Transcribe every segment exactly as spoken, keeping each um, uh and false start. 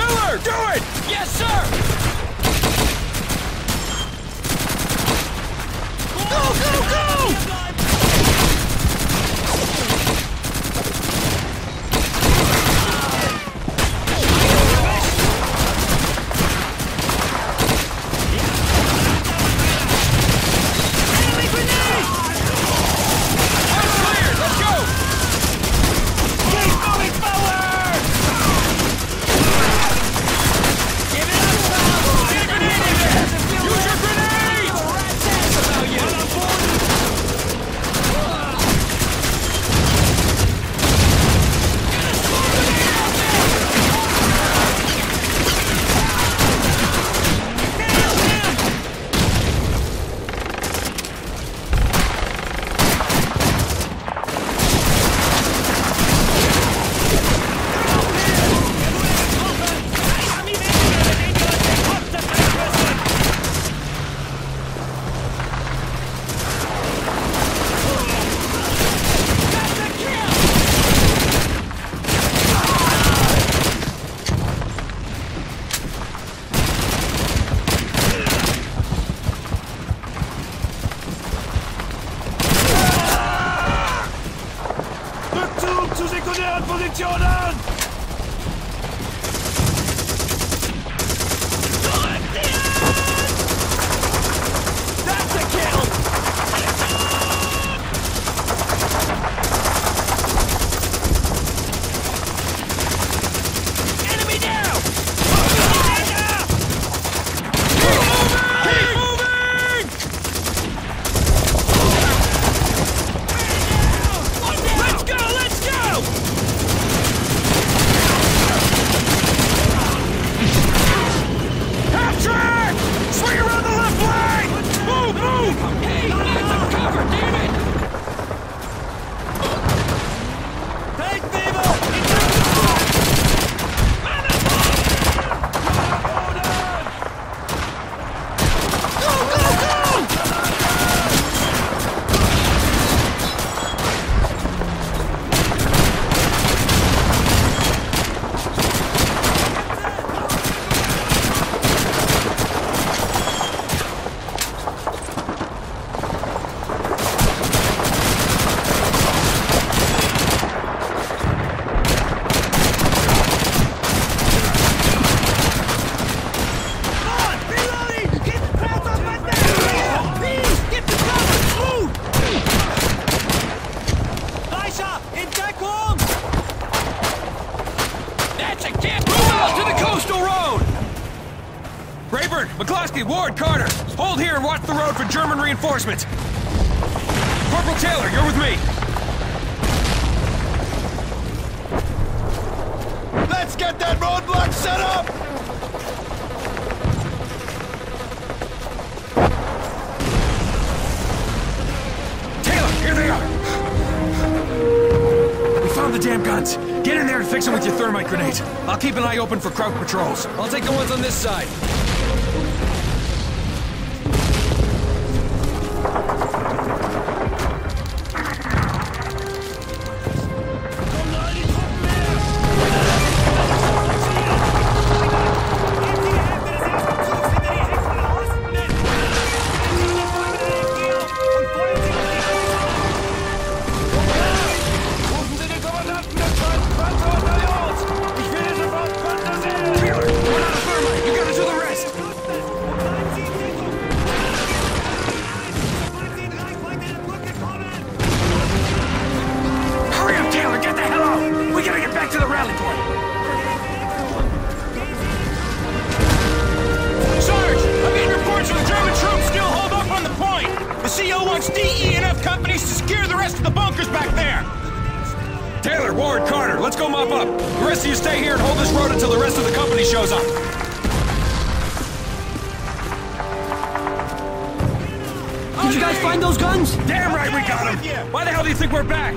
Taylor, do it! Yes, sir! Go, go, go! Ward, Carter! Hold here and watch the road for German reinforcements! Corporal Taylor, you're with me! Let's get that roadblock set up! Taylor, here they are! We found the damn guns! Get in there and fix them with your thermite grenades. I'll keep an eye open for Kraut patrols. I'll take the ones on this side. D E and F companies to secure the rest of the bunkers back there! Taylor, Ward, Carter, let's go mop up. The rest of you stay here and hold this road until the rest of the company shows up. Did you guys find those guns? Damn right we got them! Why the hell do you think we're back?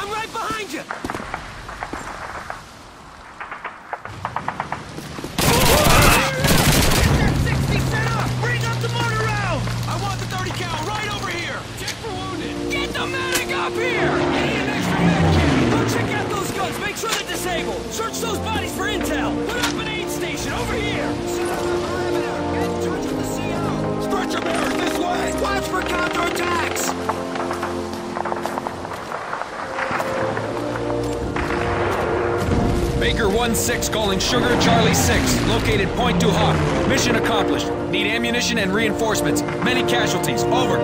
I'm right behind you! sixty set up! Bring up the mortar round! I want the thirty cal right over here! Check for wounded! Get the medic up here! I need an extra med kit! Go check out those guns, make sure they're disabled! Search those bodies for intel! Put up an aid station over here! Set up the perimeter! Get in touch with the C O! Stretcher bearers this way! Watch for counterattacks! Baker one six calling Sugar Charlie six. Located Point du Hoc. Mission accomplished. Need ammunition and reinforcements. Many casualties. Over.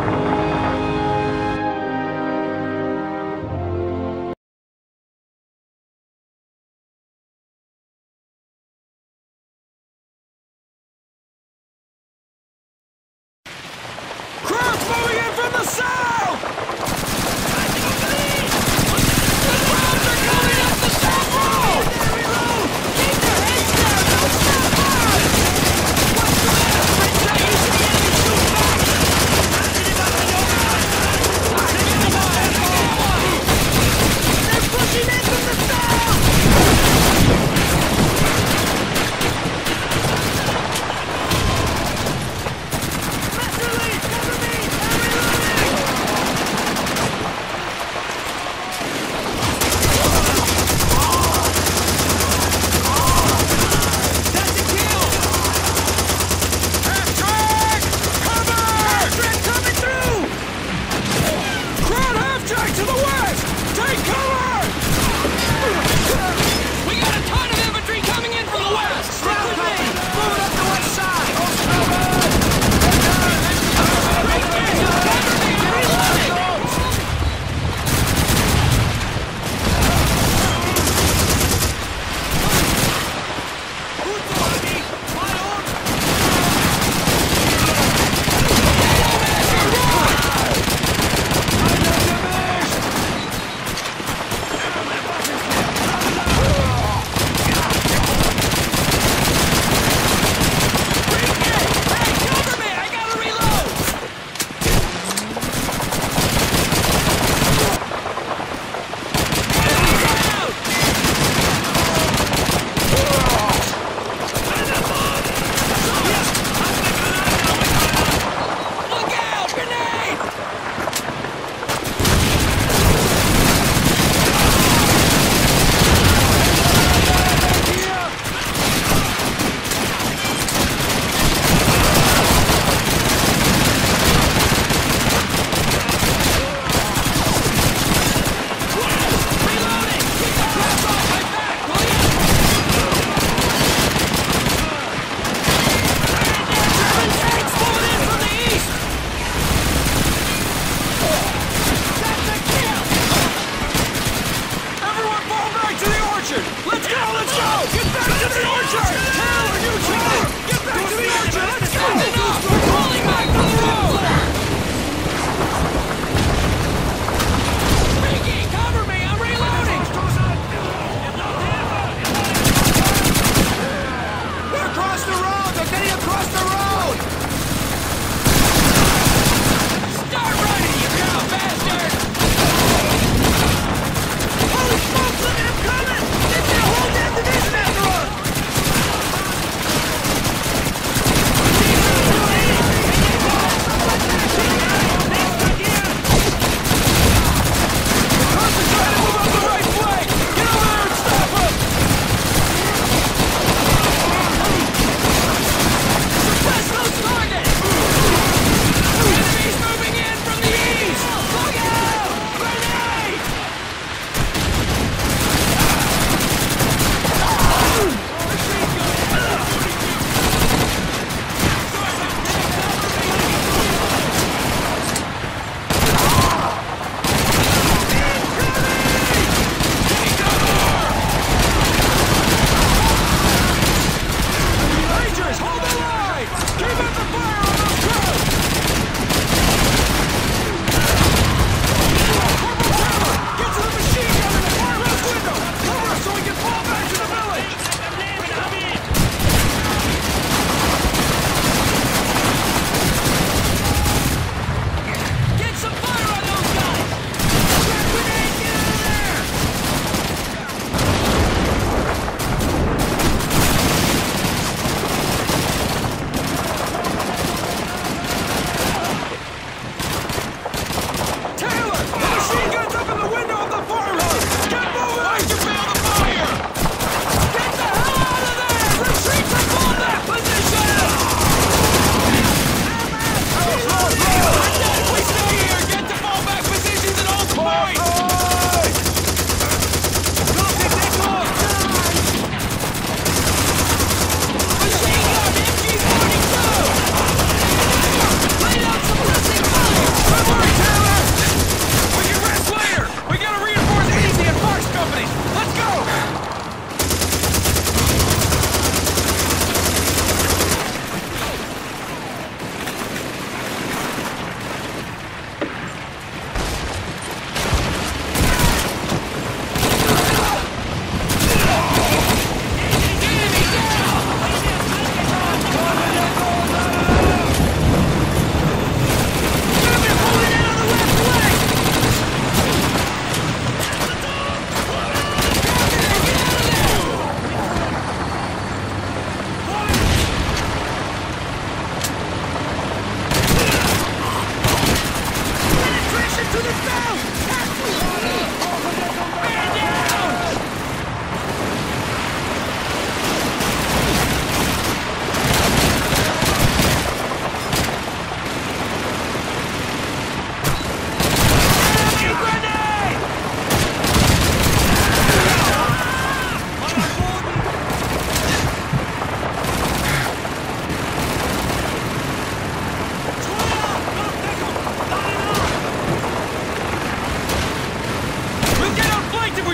Crowds moving in from the south! The crowds are coming up the south road! Reload! Keep your heads down! Don't step forward! What's the matter? Prince, I used to the enemy shoot back!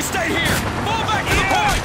We stay here! Fall back to the point!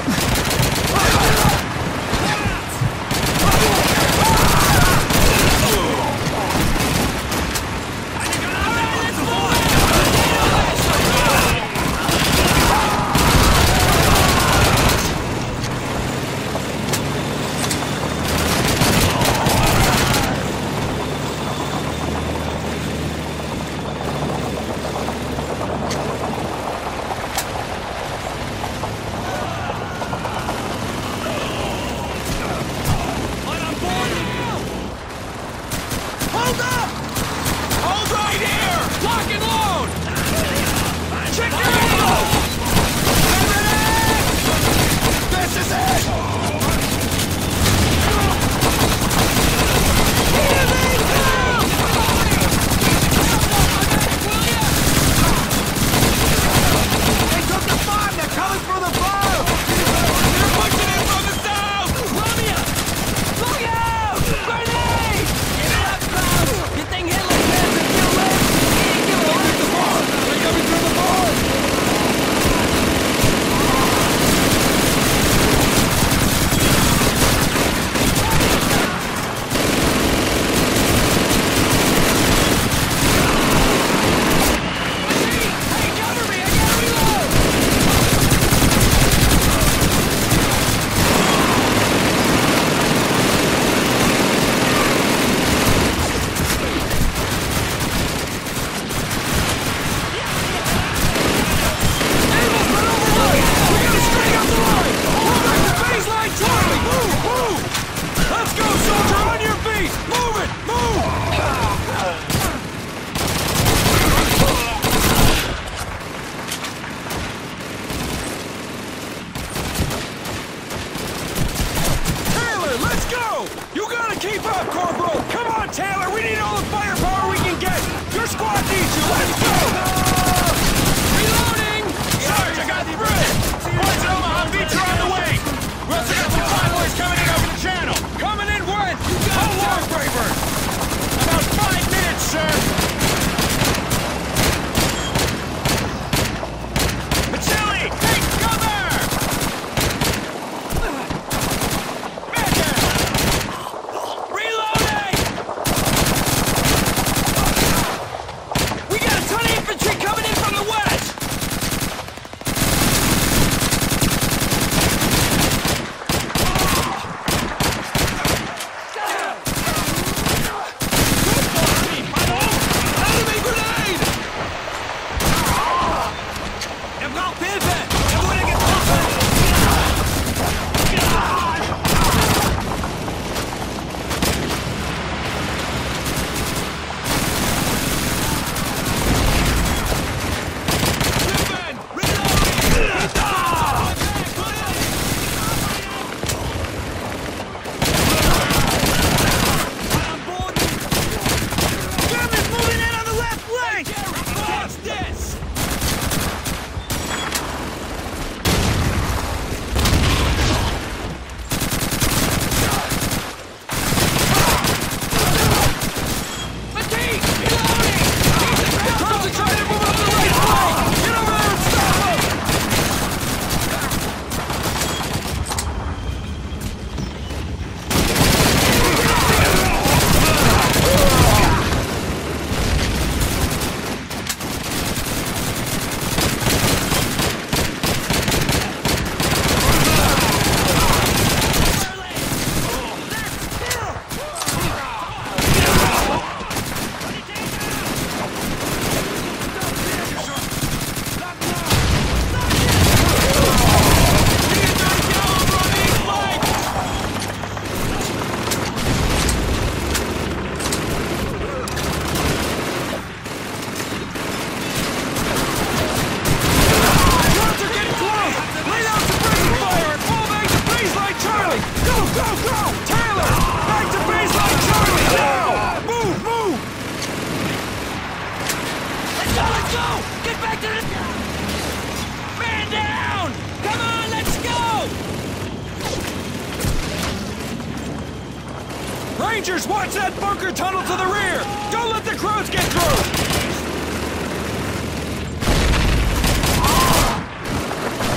Rangers, watch that bunker tunnel to the rear! Don't let the Crows get through!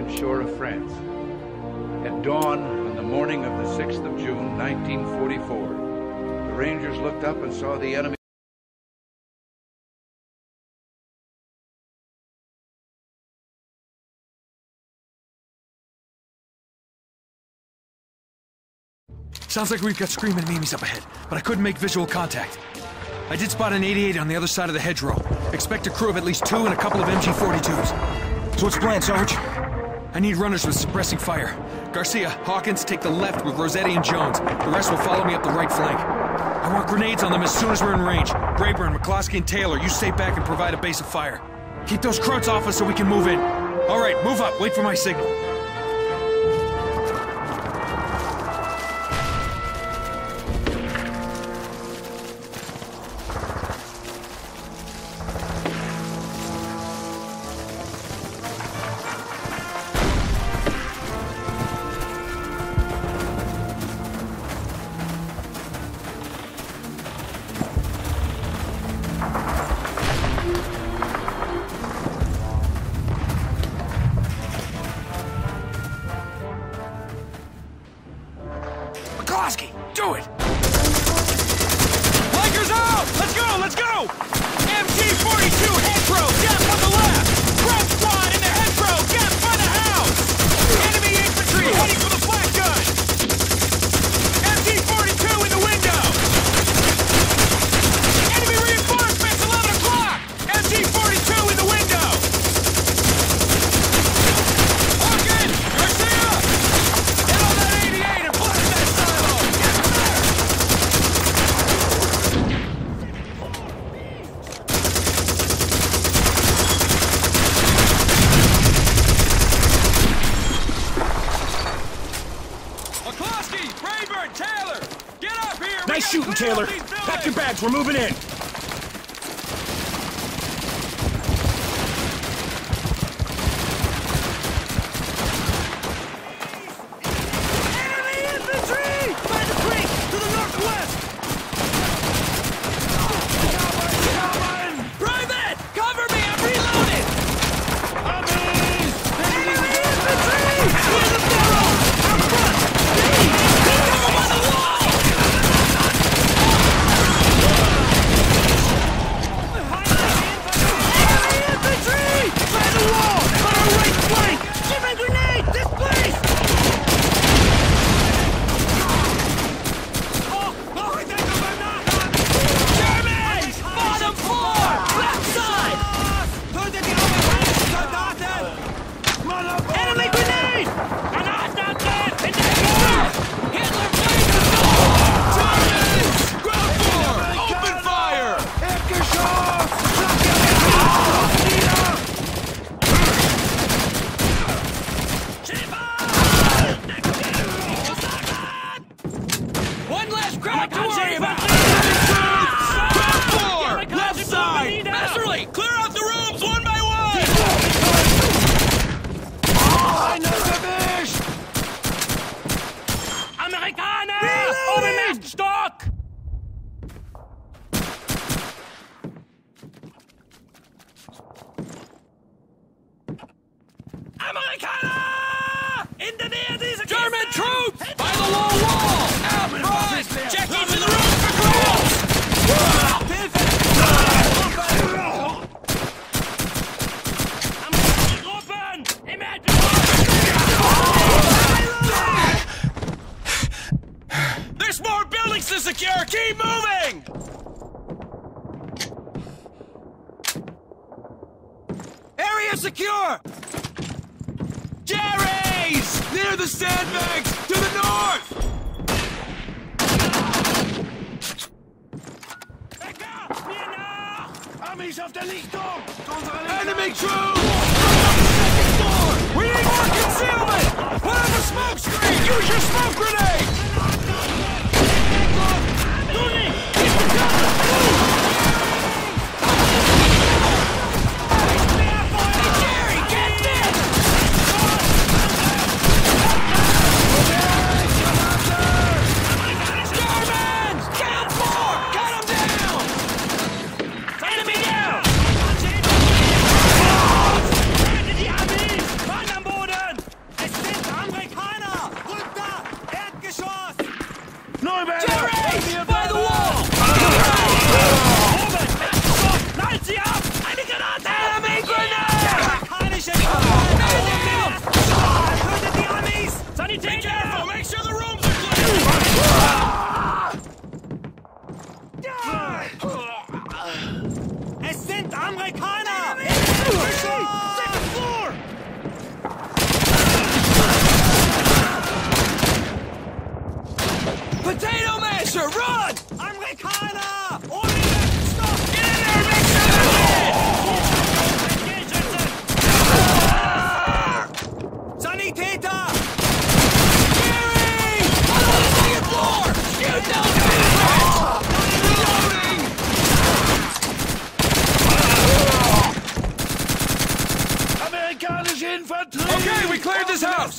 western shore of France. At dawn on the morning of the sixth of June, nineteen forty-four, the Rangers looked up and saw the enemy. Sounds like we've got screaming enemies up ahead, but I couldn't make visual contact. I did spot an eighty-eight on the other side of the hedgerow. Expect a crew of at least two and a couple of M G forty-twos. So what's the plan, Sarge? I need runners with suppressing fire. Garcia, Hawkins, take the left with Rossetti and Jones. The rest will follow me up the right flank. I want grenades on them as soon as we're in range. Brayburn, McCloskey, and Taylor, you stay back and provide a base of fire. Keep those Croats off us so we can move in. All right, move up. Wait for my signal. McCloskey, do it! Flankers out! Let's go, let's go! M G forty-two hedgerow, gap on the left! Grub squad in the hedgerow, gap by the house! Enemy infantry heading for the flak gun! M G forty-two in the window! Enemy reinforcements, eleven o'clock! M G forty-two in the window! Hawkins! Garcia! Get on that eighty-eight and blast that silo! Get there! McCloskey! Brayburn! Taylor! Get up here! We Nice gotta shooting, clear Taylor. out these Pack your buildings. bags, we're moving in. Enemy infantry! By the creek! To the northwest! Private! Cover me! I'm reloading! Enemy infantry! Near the barrel! Out front! Please! Keep them on the wall! Enemy infantry! By the wall! On our right flank! Shipping grenade! This place! Germans! Bottom floor! Left side! Enemy grenade! Granaten! In the air! Hitler plays the door! Germans! Ground floor! Open fire! One last crowd to worry about! Ground floor! Left side! Masterly! Clear out the rooms one by one! Amerikaner! Open Mast Stock! Amerikaner! In the near these German troops! By the low wall! Out front! Check each of the rooms for Croats! There's more buildings to secure! Keep moving! Area secure! Jerry's! Near the sandbags! To the north! Enemy troops! We need more concealment! Put up a smoke screen! Use your smoke grenade! Jerry, get this! Germans! Count four! Cut them down! Enemy down! Mann am Boden! Amerikaner! Second floor! Potato masher, run! Amerikaner! Ohne stop! Get in there and make sure they're Sanitäter! Gary! On the second floor! Shoot those bastards! Reloading! Amerikanische Infanterie! Okay, we cleared this house!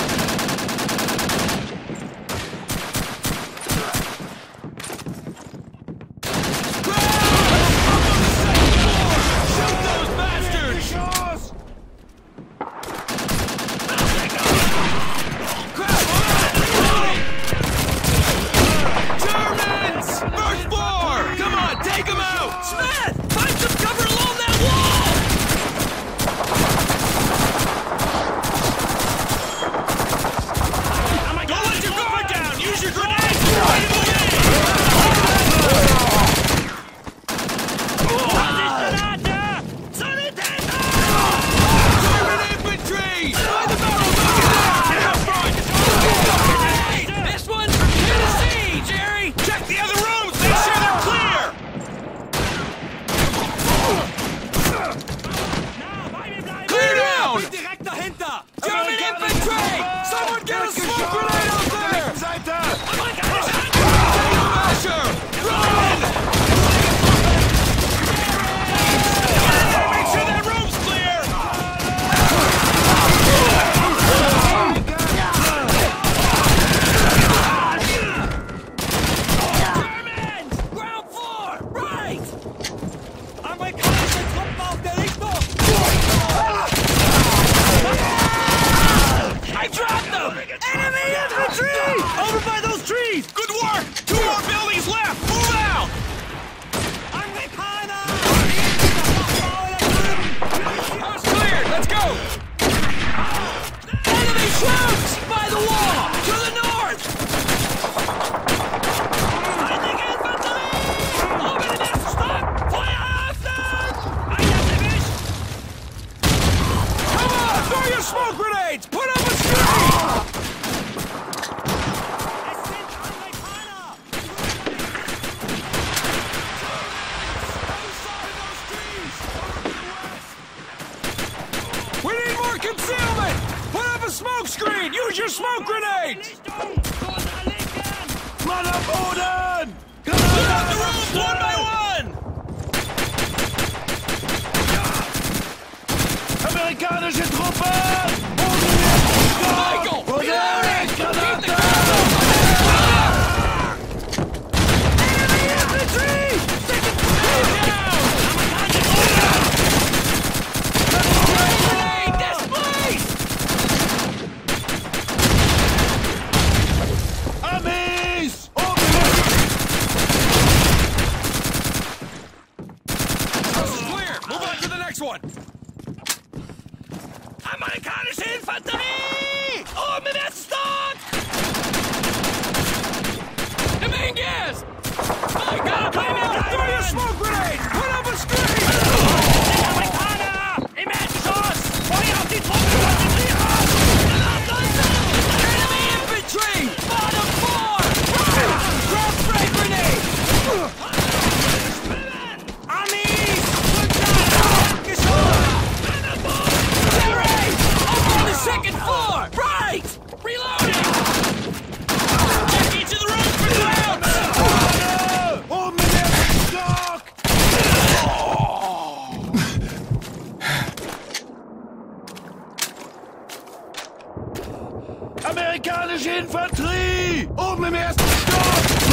Amerikanische Infanterie! Oben im ersten Stock!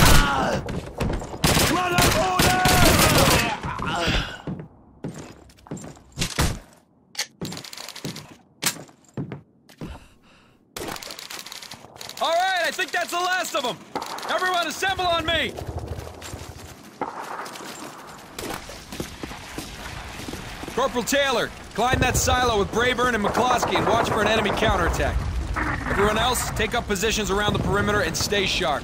Mann am Boden! All right, I think that's the last of them. Everyone assemble on me! Corporal Taylor, climb that silo with Brayburn and McCloskey and watch for an enemy counterattack. Everyone else, take up positions around the perimeter and stay sharp.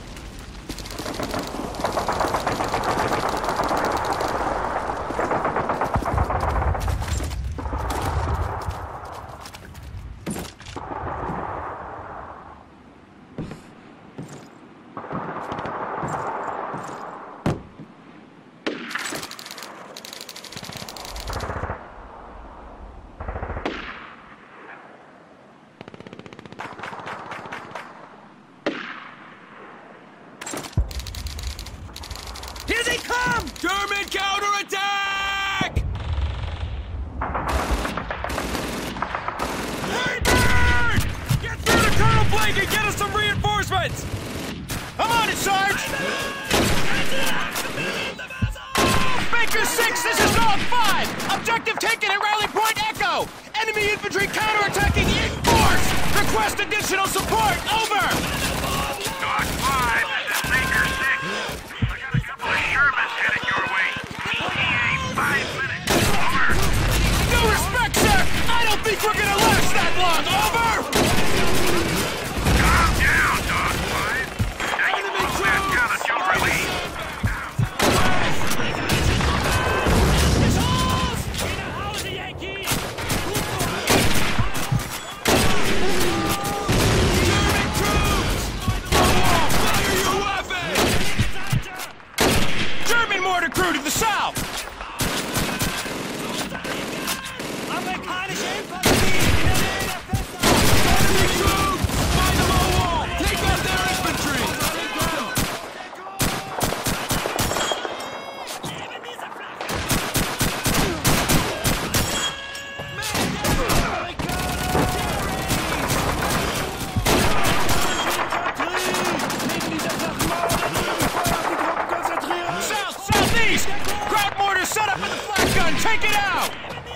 German counterattack! Hey, Bird! Get through to Colonel Blake and get us some reinforcements! I'm on it, Sarge! Baker six, this is Dog five! Objective taken at Rally Point Echo! Enemy infantry counterattacking in force! Request additional support, over! Dog five, this is Baker six. I got a couple of Shermans headed your way. E T A five minutes. Over. No respect, sir! I don't think we're gonna last that long, over! Calm down, Dog five. Now you blow that gun at your release. German mortar crew to the south! Take out their infantry! South, southeast! Ground mortar set up in the flat gun, take it out!